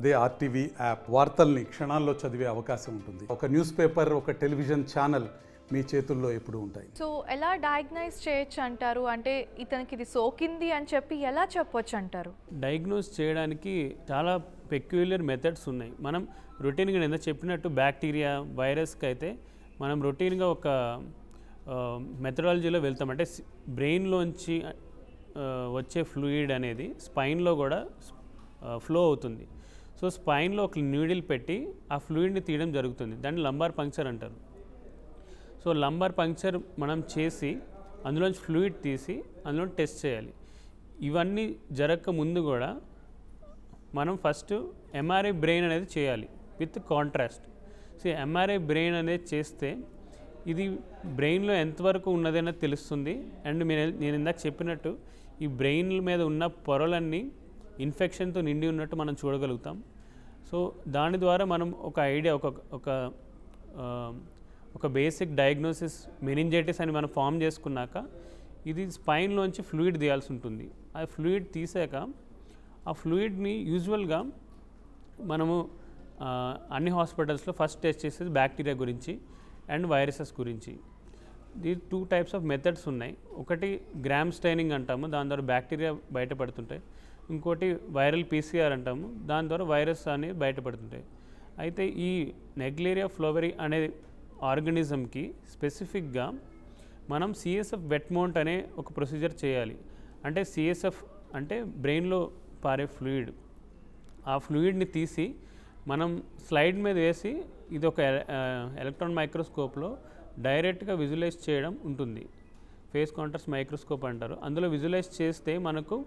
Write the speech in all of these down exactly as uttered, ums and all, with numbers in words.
అదే RTV app వార్తల్ని క్షణాల్లో చదివే అవకాశం ఉంటుంది. ఒక న్యూస్ పేపర్, ఒక టెలివిజన్ ఛానల్ మీ చేతుల్లో ఎప్పుడు ఉంటాయి. సో ఎలా డయాగ్నైజ్ చేయొచ్చు అంటారు? అంటే ఇతనికి ఇది సోకింది అని చెప్పి ఎలా చెప్పొచ్చు అంటారు? డయాగ్నోస్ చేయడానికి చాలా పెక్యులర్ మెథడ్స్ ఉన్నాయి. మనం రొటీన్గా నేను చెప్పినట్టు బ్యాక్టీరియా, వైరస్కి అయితే మనం రొటీన్గా ఒక మెథడాలజీలో వెళ్తాం. అంటే బ్రెయిన్లోంచి వచ్చే ఫ్లూయిడ్ అనేది స్పైన్లో కూడా ఫ్లో అవుతుంది. సో స్పైన్లో ఒక నీడిల్ పెట్టి ఆ ఫ్లూయిడ్ని తీయడం జరుగుతుంది. దాన్ని లంబార్ పంక్చర్ అంటారు. సో లంబార్ పంక్చర్ మనం చేసి అందులోంచి ఫ్లూయిడ్ తీసి అందులో టెస్ట్ చేయాలి. ఇవన్నీ జరగక ముందు కూడా మనం ఫస్ట్ ఎంఆర్ఐ బ్రెయిన్ అనేది చేయాలి with contrast. So MRI brain అనేది చేస్తే ఇది బ్రెయిన్లో ఎంతవరకు ఉన్నదనేది తెలుస్తుంది. అండ్ నేను నేను ఇందాక చెప్పినట్టు ఈ బ్రెయిన్ మీద ఉన్న పొరలన్నీ ఇన్ఫెక్షన్తో నిండి ఉన్నట్టు మనం చూడగలుగుతాం. సో దాని ద్వారా మనం ఒక ఐడియా ఒక ఒక ఒక బేసిక్ డయాగ్నోసిస్ మెనింజైటిస్ అని మనం ఫామ్ చేసుకున్నాక ఇది స్పైన్లోంచి ఫ్లూయిడ్ తీయాల్సి ఉంటుంది. ఆ ఫ్లూయిడ్ తీసాక ఆ ఫ్లూయిడ్ని యూజువల్గా మనము అన్ని హాస్పిటల్స్లో ఫస్ట్ టెస్ట్ చేసేది బ్యాక్టీరియా గురించి అండ్ వైరసెస్ గురించి. ఈ టూ టైప్స్ ఆఫ్ మెథడ్స్ ఉన్నాయి. ఒకటి గ్రామ్ స్టైనింగ్ అంటాము, దాని ద్వారా బ్యాక్టీరియా బయటపడుతుంటాయి. ఇంకోటి వైరల్ పీసీఆర్ అంటాము, దాని ద్వారా వైరస్ అనేది బయటపడుతుంటాయి. అయితే ఈ నెగ్లేరియా ఫ్లోవెరీ అనే ఆర్గనిజంకి స్పెసిఫిక్గా మనం సిఎస్ఎఫ్ వెట్ మౌంట్ అనే ఒక ప్రొసీజర్ చేయాలి. అంటే సిఎస్ఎఫ్ అంటే బ్రెయిన్లో పారే ఫ్లూయిడ్. ఆ ఫ్లూయిడ్ని తీసి మనం స్లైడ్ మీద వేసి ఇది ఒక ఎలక్ట్రాన్ మైక్రోస్కోప్లో డైరెక్ట్గా విజువలైజ్ చేయడం ఉంటుంది. ఫేస్ కాంట్రాస్ట్ మైక్రోస్కోప్ అంటారు. అందులో విజువలైజ్ చేస్తే మనకు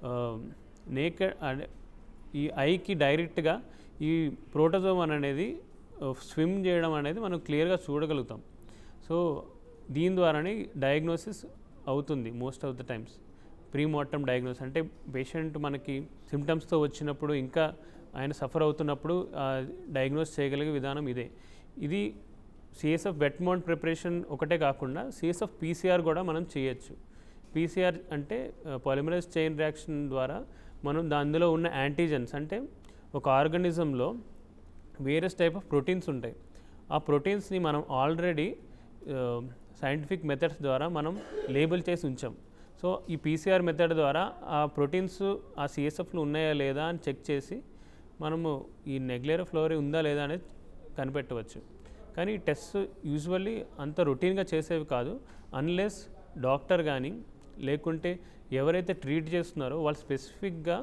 నేకెడ్ ఈ ఐకి డైరెక్ట్గా ఈ ప్రోటోజోవన్ అనేది స్విమ్ చేయడం అనేది మనం క్లియర్గా చూడగలుగుతాం. సో దీని ద్వారానే డయాగ్నోసిస్ అవుతుంది most of the times. Pre mortem diagnosis అంటే పేషెంట్ మనకి సిమ్టమ్స్తో వచ్చినప్పుడు ఇంకా ఆయన సఫర్ అవుతున్నప్పుడు డయాగ్నోస్ చేయగలిగే విధానం ఇదే. ఇది సిఎస్ఎఫ్ వెట్ మౌంట్ ప్రిపరేషన్ ఒకటే కాకుండా సిఎస్ఎఫ్ పీసీఆర్ కూడా మనం చేయొచ్చు. పీసీఆర్ అంటే పాలిమరైజ్ చైన్ రియాక్షన్ ద్వారా మనం అందులో ఉన్న యాంటీజెన్స్ అంటే ఒక ఆర్గానిజంలో వేరియస్ టైప్ ఆఫ్ ప్రోటీన్స్ ఉంటాయి. ఆ ప్రోటీన్స్ని మనం ఆల్రెడీ సైంటిఫిక్ మెథడ్స్ ద్వారా మనం లేబుల్ చేసి ఉంచాం. సో ఈ పీసీఆర్ మెథడ్ ద్వారా ఆ ప్రోటీన్స్ ఆ సిఎస్ఎఫ్లో ఉన్నాయా లేదా అని చెక్ చేసి మనము ఈ నెగ్లేరియా ఫ్లోవెరీ ఉందా లేదా అనేది కనిపెట్టవచ్చు. కానీ ఈ టెస్ట్ యూజువల్లీ అంత రొటీన్గా చేసేవి కాదు. అన్లెస్ డాక్టర్ కానీ లేకుంటే ఎవరైతే ట్రీట్ చేస్తున్నారో వాళ్ళు స్పెసిఫిక్గా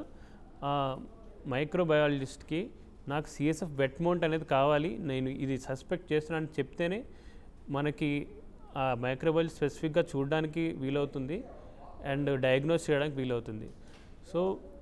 మైక్రోబయాలజిస్ట్కి నాకు సిఎస్ఎఫ్ వెట్ మౌంట్ అనేది కావాలి, నేను ఇది సస్పెక్ట్ చేస్తున్నాను చెప్తేనే మనకి ఆ మైక్రోబయాలజీ స్పెసిఫిక్గా చూడడానికి వీలవుతుంది అండ్ డయాగ్నోస్ చేయడానికి వీలవుతుంది. So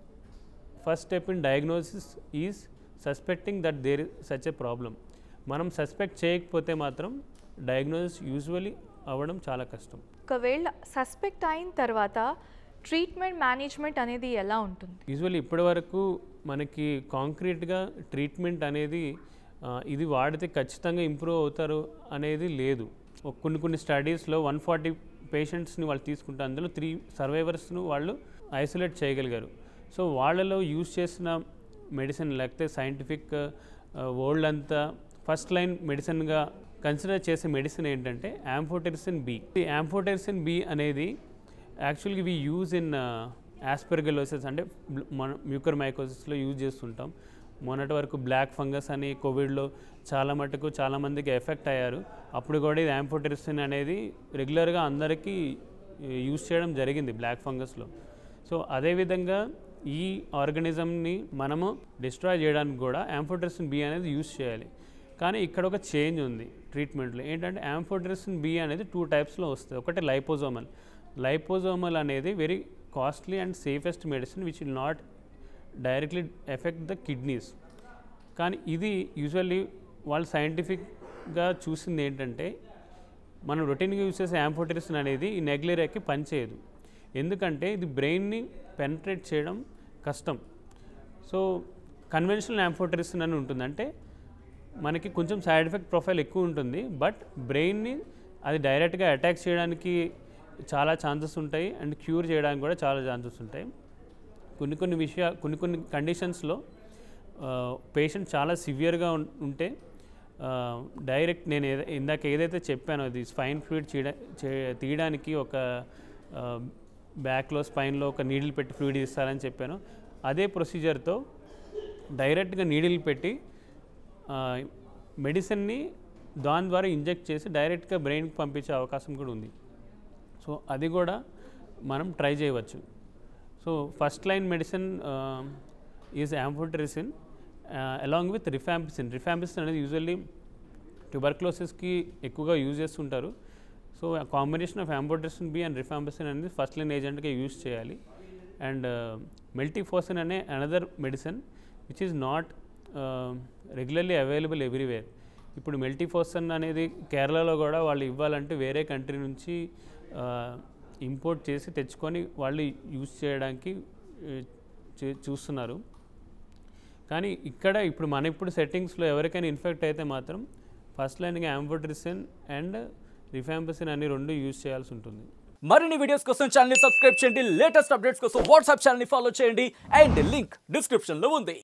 first step in diagnosis is suspecting that there is such a problem. మనం సస్పెక్ట్ చేయకపోతే మాత్రం డయాగ్నోసిస్ యూజువల్లీ అవ్వడం చాలా కష్టం. ఒకవేళ సస్పెక్ట్ అయిన తర్వాత ట్రీట్మెంట్ మేనేజ్మెంట్ అనేది ఎలా ఉంటుంది? యూజువల్లీ ఇప్పటి వరకు మనకి కాంక్రీట్గా ట్రీట్మెంట్ అనేది ఇది వాడితే ఖచ్చితంగా ఇంప్రూవ్ అవుతారు అనేది లేదు. కొన్ని కొన్ని స్టడీస్లో వన్ ఫార్టీ పేషెంట్స్ని వాళ్ళు తీసుకుంటే అందులో త్రీ సర్వైవర్స్ను వాళ్ళు ఐసోలేట్ చేయగలిగారు. సో వాళ్ళలో యూజ్ చేసిన మెడిసిన్ లేకపోతే సైంటిఫిక్ వరల్డ్ అంతా ఫస్ట్ లైన్ మెడిసిన్గా కన్సిడర్ చేసే మెడిసిన్ ఏంటంటే యాంఫోటెరిసిన్ బి. ఈ యాంఫోటెరిసిన్ బి అనేది యాక్చువల్గా ఇవి యూజ్ ఇన్ ఆస్పెర్గిలోసిస్ అంటే మన మ్యూకర్మైకోసిస్లో యూజ్ చేస్తుంటాం. మొన్నటి వరకు బ్లాక్ ఫంగస్ అని కోవిడ్లో చాలా మటుకు చాలామందికి ఎఫెక్ట్ అయ్యారు. అప్పుడు కూడా ఇది యాంఫోటెరిసిన్ అనేది రెగ్యులర్గా అందరికీ యూజ్ చేయడం జరిగింది బ్లాక్ ఫంగస్లో. సో అదేవిధంగా ఈ ఆర్గానిజంని మనము డిస్ట్రాయ్ చేయడానికి కూడా యాంఫోటెరిసిన్ బి అనేది యూజ్ చేయాలి. కానీ ఇక్కడ ఒక చేంజ్ ఉంది ట్రీట్మెంట్లో. ఏంటంటే యాంఫోటెరిసిన్ బి అనేది టూ టైప్స్లో వస్తుంది. ఒకటి లైపోజోమల్. లైపోజోమల్ అనేది very costly and safest medicine which will not directly effect the kidneys. కానీ ఇది యూజువల్లీ వాళ్ళు సైంటిఫిక్గా చూసింది ఏంటంటే మనం రొటీన్గా యూజ్ చేసే యాంఫోటెరిసిన్ అనేది ఈ నెగ్లేరియాకి పనిచేయదు. ఎందుకంటే ఇది బ్రెయిన్ని పెనట్రేట్ చేయడం కష్టం. సో కన్వెన్షనల్ యాంఫోటెరిసిన్ అని ఉంటుంది. అంటే మనకి కొంచెం సైడ్ ఎఫెక్ట్ ప్రొఫైల్ ఎక్కువ ఉంటుంది, బట్ బ్రెయిన్ని అది డైరెక్ట్గా అటాక్ చేయడానికి చాలా ఛాన్సెస్ ఉంటాయి అండ్ క్యూర్ చేయడానికి కూడా చాలా ఛాన్సెస్ ఉంటాయి. కొన్ని కొన్ని విషయాలు కొన్ని కొన్ని కండిషన్స్లో పేషెంట్ చాలా సివియర్గా ఉంటే డైరెక్ట్ నేను ఏదై ఇందాక ఏదైతే చెప్పానో అది స్పైన్ ఫ్లూయిడ్ చీడ తీయడానికి ఒక బ్యాక్లో స్పైన్లో ఒక నీడిల్ పెట్టి ఫ్లూయిడ్ ఇస్తారని చెప్పాను. అదే ప్రొసీజర్తో డైరెక్ట్గా నీడిల్ పెట్టి మెడిసిన్ని దాని ద్వారా ఇంజెక్ట్ చేసి డైరెక్ట్గా బ్రెయిన్కి పంపించే అవకాశం కూడా ఉంది. సో అది కూడా మనం ట్రై చేయవచ్చు. So first line medicine is amphotericin along with rifampicin. Rifampicin అనేది యూజువల్లీ ట్యూబర్క్లోసిస్కి ఎక్కువగా యూజ్ చేస్తుంటారు. So combination of amphotericin B and rifampicin అనేది ఫస్ట్ లైన్ ఏజెంట్గా యూజ్ చేయాలి. అండ్ మెల్టిఫోసిన్ అనే another medicine which is not regularly available everywhere. ఇప్పుడు miltefosine అనేది కేరళలో కూడా వాళ్ళు ఇవ్వాలంటే వేరే కంట్రీ నుంచి ఇంపోర్ట్ చేసి తెచ్చుకొని వాళ్ళు యూజ్ చేయడానికి చూస్తున్నారు. కానీ ఇక్కడ ఇప్పుడు మన ఇప్పుడు సెట్టింగ్స్లో ఎవరికైనా ఇన్ఫెక్ట్ అయితే మాత్రం ఫస్ట్ లైన్గా యాంఫోటెరిసిన్ అండ్ రిఫాంపిసిన్ అని రెండు యూజ్ చేయాల్సి ఉంటుంది. మరిన్ని వీడియోస్ కోసం ఛానల్ ని సబ్స్క్రైబ్ చేయండి. లేటెస్ట్ అప్డేట్స్ కోసం వాట్సాప్ ఛానల్ ని ఫాలో చేయండి. అండ్ లింక్ డిస్క్రిప్షన్ లో ఉంది.